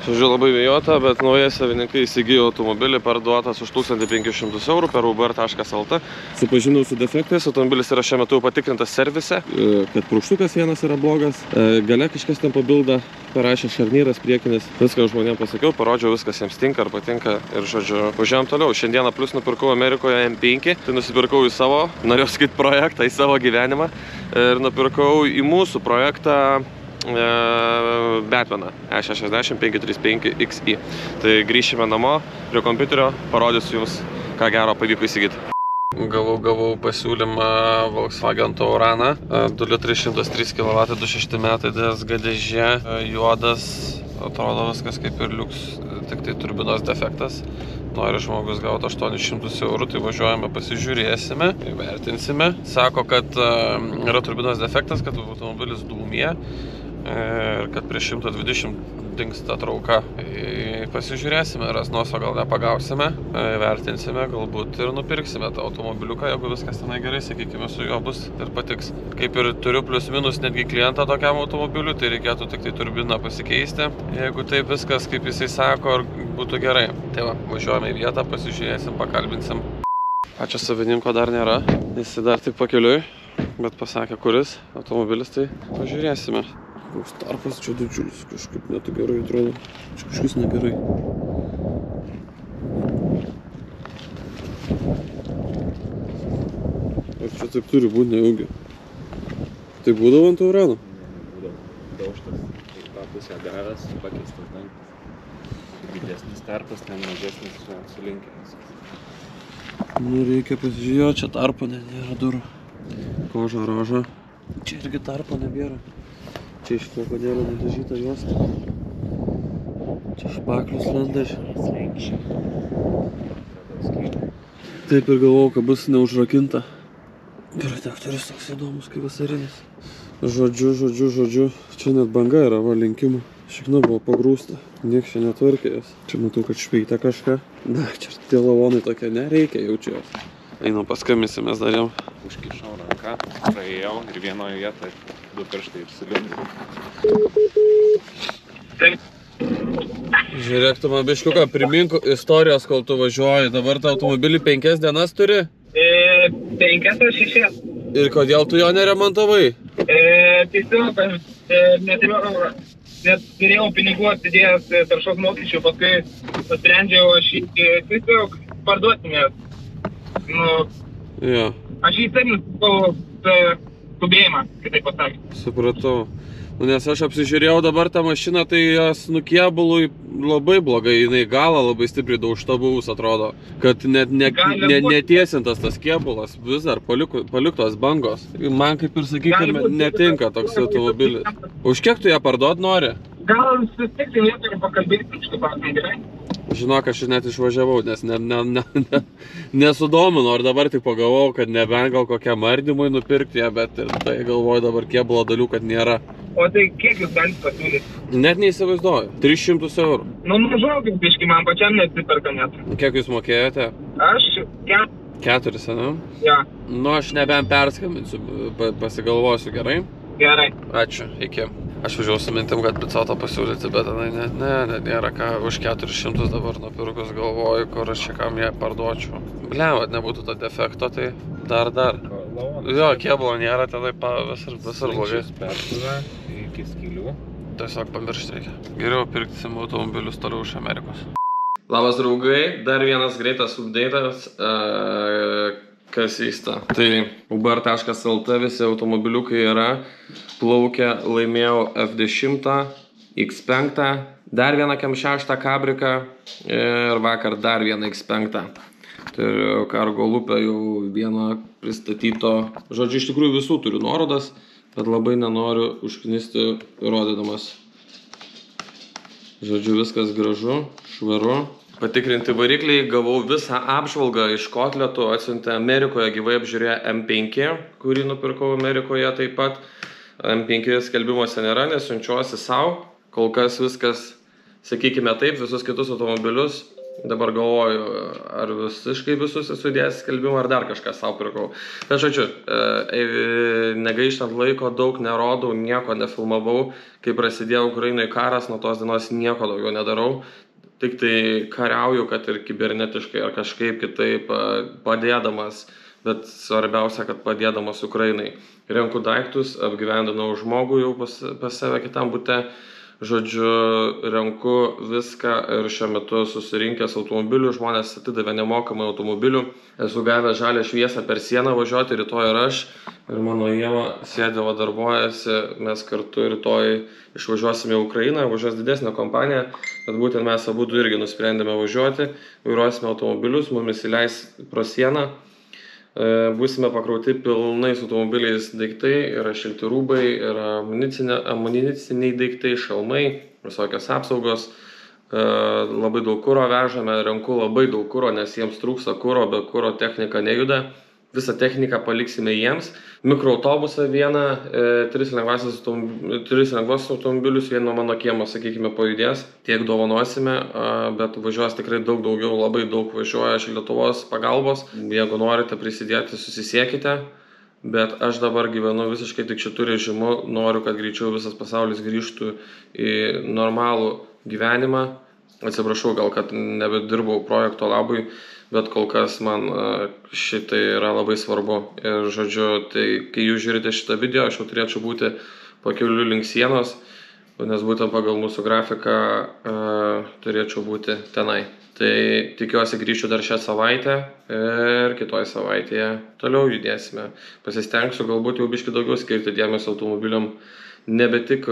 Žodžiu, labai vėjota, bet naujai savininkai įsigijo automobilį, parduotas už 1500 eurų per uber.lt. Supažinau su defektais, automobilis yra šiuo metu patikrintas servise, kad purkštukas vienas yra blogas, gale kažkas ten pabilda, parašė šarnyras priekinis, viską žmonėms pasakiau, parodžiau, viskas jiems tinka ar patinka ir, žodžiu, važiuojam toliau. Šiandieną plus nupirkau Amerikoje M5, tai nusipirkau į savo, norėjau sakyti projektą, į savo gyvenimą ir nupirkau į mūsų projektą Batmaną E60 535XI. Tai grįšime namo prie kompiuterio, parodysiu jums, ką gero pavyko įsigyti. Gavau pasiūlymą Volkswagen Tauraną 2 litrai 103 kW 26 metai DSG dėžė, juodas, atrodo viskas kaip ir liuks, tik tai turbinos defektas. Nori žmogus gauti 800 eurų, tai važiuojame, pasižiūrėsime, įvertinsime. Sako, kad yra turbinos defektas, kad automobilis dūmija ir kad prie 120 dingsta trauka. Pasižiūrėsime, rasnoso gal nepagausime, vertinsime, galbūt ir nupirksime tą automobiliuką, jeigu viskas tenai gerai, sakykime, su juo bus ir patiks. Kaip ir turiu plius minus netgi klientą tokiam automobiliu, tai reikėtų tik tai turbiną pasikeisti. Jeigu taip viskas, kaip jisai sako, būtų gerai. Tai va, važiuojame į vietą, pasižiūrėsim, pakalbinsim. Pačio savininko dar nėra, jis dar tik pakeliui, bet pasakė, kuris automobilis, tai pažiūrėsime. Koks tarpas čia didžiulis, kažkaip netu gerai atrodo, čia kažkas negerai. Ar čia taip turi būti nejaugi? Tai būdavo ant Taurano? Būdavo daužtas, į tą pusę gavęs, pakeistas dantis. Didesnis tarpas, ten mažesnis sulinkinis. Nu, reikia pasižiūrėti, čia tarpo nėra durų. Koža, roža. Čia irgi tarpo nebėra. Čia iš krokodėlio nudažyta juosta. Čia špaklius lenda. Taip ir galvojau, kad bus neužrakinta. Protektorius toks įdomus, kaip vasarinis. Žodžiu. Čia net banga yra, va, linkimų. Šikna buvo pagrūsta. Nieks čia netvarkė jas. Čia matau, kad špeita kažką. Na, čia tie lavonai tokie nereikia, jaučiu jos. Einam paskambinsimės dar jam. Užkišau ranką, praėjau ir vienoje vietoje 2 pirštai ir sulindė. Žiūrėk, tu man biškiuką primink istorijos, kol tu važiuoji. Dabar tą automobilį 5 dienas turi? 5 ar 6. Ir kodėl tu jo neremontavai? Tiesiog neturėjau pinigų atsidėjęs taršos mokesčių, paskui nusprendžiau aš tiesiog parduoti, nes Jo. aš įsėminu skubėjimą, kitaip pasakyti. Supratau. Nu, nes aš apsižiūrėjau dabar tą mašiną, tai jos kėbului labai blogai, jinai galą labai stipriai daužta buvus atrodo. Kad net netiesintas tas kėbulas, vis dar paliktos bangos. Man kaip ir sakykime, netinka toks automobilis. Už kiek tu ją parduot nori? Gal susitikti vietą ir pakalbėti iš tų pasmą, gerai? Žinok, aš net išvažiavau, nes nesudominu, ar dabar tik pagalvojau, kad nebent gal kokiam ardymui nupirkti ją, bet tai galvoju dabar kėbulo dalių, kad nėra. O tai kiek jūs galite pasiūlyti? Net neįsivaizduoju. 300 eurų. Nu, mažaukit biškį, man pačiam neatsiperka net. Kiek jūs mokėjote? Aš 4, ne? Ja. Nu, aš nebent perskambinsiu, pasigalvosiu, gerai? Gerai. Ačiū, iki. Aš važiavau su mintim, kad picotą pasiūlyti, bet nėra ką, už 400 dabar nupirkus galvoju, kur aš čia kam ją parduočiau. Bliavat, nebūtų to defekto, tai dar. Jo, kėbulo nėra, tenai visur blogai. Pertuvę iki skylių. Tiesiog pamiršti reikia. Geriau pirkti automobilius toliau iš Amerikos. Labas draugai, dar vienas greitas update'as. Kas vyksta. Tai uber.lt visi automobiliukai yra. Plaukia, laimėjau F10, X5, dar vieną KM6 kabriką ir vakar dar vieną X5. Tai Cargo Loop'e jau vieną pristatyto. Žodžiu, iš tikrųjų visų turiu nuorodas, bet labai nenoriu užknisti rodydamas. Žodžiu, viskas gražu, švaru. Patikrinti varikliai, gavau visą apžvalgą iš kotletų, atsiuntė Amerikoje, gyvai apžiūrėjo M5, kurį nupirkau Amerikoje taip pat. M5 skelbimuose nėra, nes siunčiuosi savo. Kol kas viskas, sakykime taip, visus kitus automobilius Dabar galvoju, ar visiškai visus esu įdėjęs skelbimą, ar dar kažką savo pirkau. Bet žodžiu, negaištant laiko, daug nerodau, nieko nefilmavau. Kai prasidėjo Ukrainoje karas, nuo tos dienos nieko daugiau nedarau. Tik tai kariauju, kad ir kibernetiškai ar kažkaip kitaip padėdamas, bet svarbiausia, kad padėdamas Ukrainai. Renku daiktus, apgyvendinau žmogų jau pas save kitam bute. Žodžiu, renku viską ir šiuo metu susirinkęs automobilių, žmonės atidavė nemokamai automobilių. Esu gavęs žalią šviesą per sieną važiuoti, rytoj ir aš. Ir mano Ieva sėdėva darbuojasi, mes kartu rytoj išvažiuosime į Ukrainą, važiuos didesnė kompanija, bet būtent mes abu irgi nusprendėme važiuoti, vairuosime automobilius, mumis įleis pro sieną. Būsime pakrauti pilnais automobiliais daiktai, yra šilti rūbai, yra amuniciniai daiktai, šalmai, visokios apsaugos, labai daug kuro vežame, renku labai daug kuro, nes jiems trūksta kuro, be kuro technika nejuda. Visą techniką paliksime jiems. Mikroautobusą vieną, 3 lengvas automobilius, vieno mano kiemo, sakykime, pajudės. Tiek dovanosime, bet važiuos tikrai daug daugiau, labai daug važiuoja iš Lietuvos pagalbos. Jeigu norite prisidėti, susisiekite. Bet aš dabar gyvenu visiškai tik šitų režimų. Noriu, kad greičiau visas pasaulis grįžtų į normalų gyvenimą. Atsiprašau, gal kad nebedirbau projekto labui, bet kol kas man šitai yra labai svarbu. Ir žodžiu, tai kai jūs žiūrite šitą video, aš jau turėčiau būti pakeliu link sienos, nes būtent pagal mūsų grafiką turėčiau būti tenai. Tai tikiuosi grįšiu dar šią savaitę ir kitoj savaitėje toliau judėsime. Pasistengsiu galbūt jau biškį daugiau skirti dėmesio automobiliam, nebe tik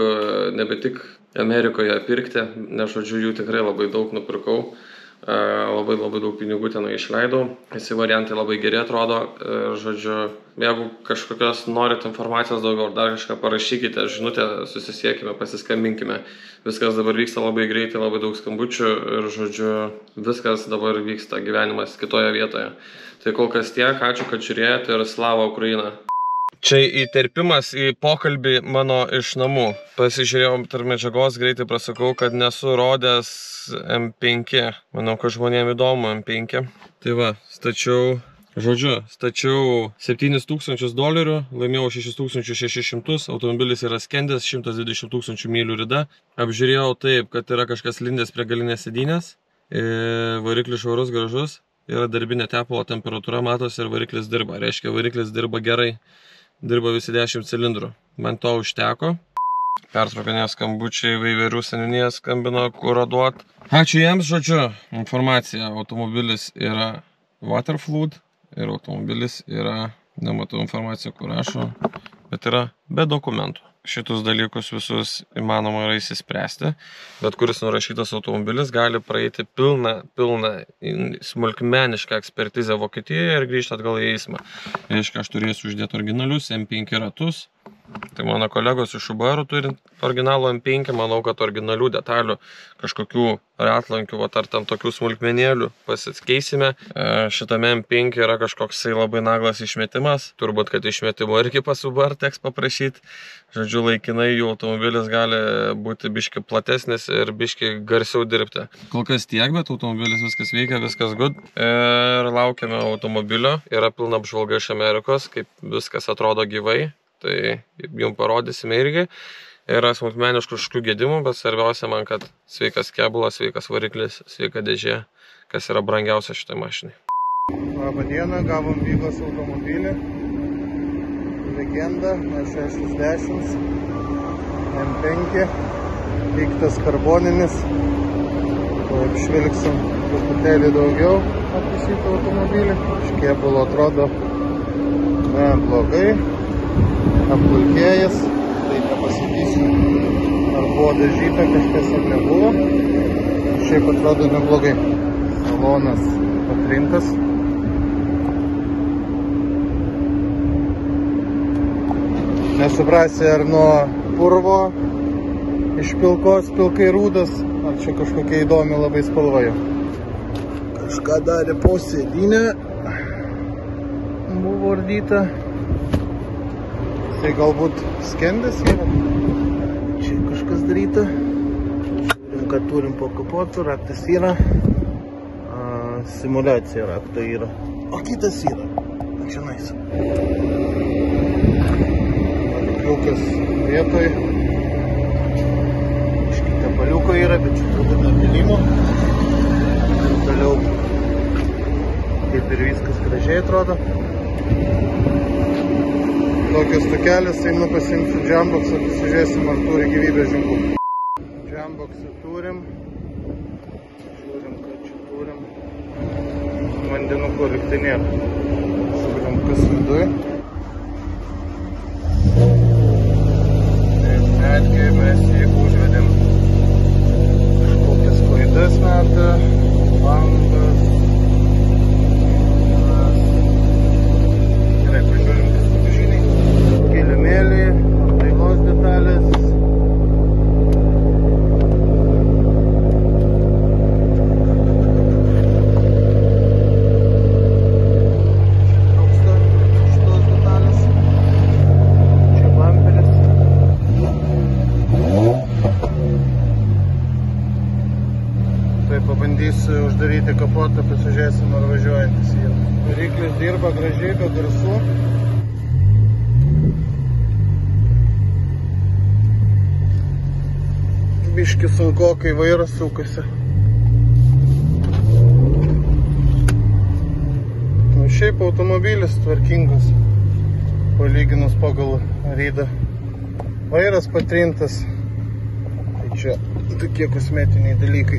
Amerikoje pirkti, nes žodžiu jų tikrai labai daug nupirkau. Labai daug pinigų ten išleidau. Visi variantai labai geri atrodo. Žodžiu, jeigu kažkokios norit informacijos daugiau ar dar kažką, parašykite žinutę, susisiekime, pasiskambinkime. Viskas dabar vyksta labai greitai, labai daug skambučių ir žodžiu, viskas dabar vyksta, gyvenimas kitoje vietoje. Tai kol kas tiek, ačiū, kad žiūrėjote ir slava Ukraina. Čia įterpimas į pokalbį mano iš namų. Pasižiūrėjau tarp medžiagos, greitai prasakau, kad nesu rodęs M5. Manau, kad žmonėm įdomu M5. Tai va, stačiau 7000 dolerių, laimėjau 6600, automobilis yra skendęs, 120 000 mylių rida. Apžiūrėjau taip, kad yra kažkas lindęs prie galinės sėdynės, variklis švarus, gražus, yra darbinė tepalo temperatūra, matosi ir variklis dirba. Reiškia, variklis dirba gerai. Dirba visi 10 cilindrų. Man to užteko. Pertraukinė skambučiai, Veiverių seniūnija skambino kurą duot. Ačiū jiems, žodžiu. Informacija. Automobilis yra waterflood ir automobilis yra, nematau informaciją, kur rašo, bet yra be dokumentų. Šitus dalykus visus įmanoma yra įsispręsti, bet kuris nurašytas automobilis gali praeiti pilną smulkmenišką ekspertizę Vokietijoje ir grįžti atgal į eismą. Reiškia, aš turėsiu uždėti originalius M5 ratus. Tai mano kolegos iš Subaru turi originalų M5, manau, kad originalių detalių kažkokių ratlankių, ar ten tokių smulkmenėlių pasikeisime. Šitame M5 yra kažkoksai labai naglas išmetimas, turbūt, kad išmetimo irgi pas Subaru teks paprašyti. Žodžiu, laikinai jų automobilis gali būti biški platesnis ir biški garsiau dirbti. Kol kas tiek, bet automobilis viskas veikia, viskas good. Ir laukiame automobilio, yra pilna apžvalga iš Amerikos, kaip viskas atrodo gyvai. Tai jums parodysime irgi. Yra smulkmeniškų kažkokių gedimų, bet svarbiausia man, kad sveikas kėbulas, sveikas variklis, sveika dėžė, kas yra brangiausia šitai mašinai. Labą dieną, gavom Vygos automobilį. Legenda S60 M5, vyktas karboninis. Apžvelgsim truputėlį daugiau apie šitą automobilį. Iš kėbulo atrodo blogai. Apdulkėjęs, tai nepasakysiu, ar buvo dažyta, kažkas ar nebuvo. Šiaip atrodo neblogai. Salonas patrintas. Nesuprasi, ar nuo purvo iš pilkos pilkai rūdas, ar čia kažkokia įdomi labai spalva jau. Kažką darė po sėdynę. Buvo ardyta. Tai galbūt skendęs yra. Čia kažkas daryta. Žiūrim, kad turim po kapotu, raktas yra. Simulacija rakto yra. O kitas yra. Čia nais. Varikliukas vietoj. Iškite paliuko yra, bet čia truputį dar pylimo. Ir toliau kaip ir viskas gražiai atrodo. Tokios tokelis, einu pasimsiu Jamboxą, pasižiūrėsim, ar turi gyvybės ženklų. Jamboxą turim. Žiūrim, kad čia turim. Vandenuko liktai nėra. Žiūrim, kas viduj. Taip, netgi mes jį užvedėm. Kažkokias klaidas meta. Langas. Gerai, pažiūrim, kas pažiniai. Kilimėlį, dailos detalės. Trūksta šitos detalės. Čia bamperis. Tai pabandysiu uždaryti kapotą, pasižiūrėsim, ar važiuojantis yra. Variklis dirba gražiai, be garsų. Biški sunku, kai vairas sukasi. Nu, šiaip automobilis tvarkingas, palyginus pagal rydą. Vairas patrintas. Tai čia tokie kosmetiniai dalykai.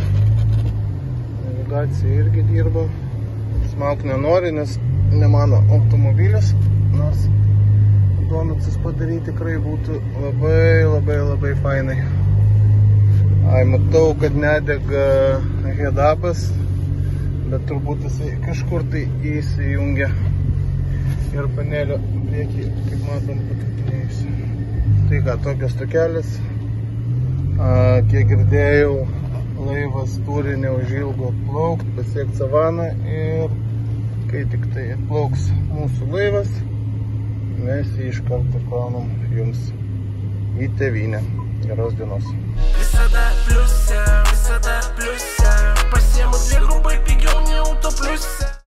Navigacija irgi dirba. Smauk nenori, nes ne mano automobilis. Nors donucus padaryti tikrai būtų labai fainai. Ai, matau, kad nedega head-upas, bet turbūt jisai kažkur tai įsijungia. Ir panelio priekį, kaip matom, patrupinėjusi. Tai ką, tokios tokelis. Kiek girdėjau, laivas turi neužilgo atplaukt, pasiekt Savaną ir kai tik tai atplauks mūsų laivas, mes jį iš karto kraunam jums į tėvynę. Geros dienos. Visada pliuse, pasiemu dvigubai pigiau nei autopliuse.